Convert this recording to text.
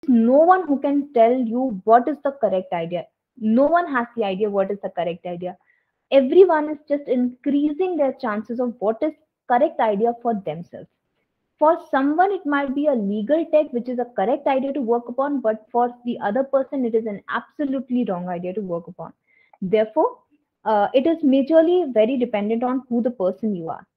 no one who can tell you what is the correct idea. No one has the idea what is the correct idea. Everyone is just increasing their chances of what is correct idea for themselves. For someone, it might be a legal tech, which is a correct idea to work upon, but for the other person, it is an absolutely wrong idea to work upon. Therefore, it is majorly very dependent on who the person you are.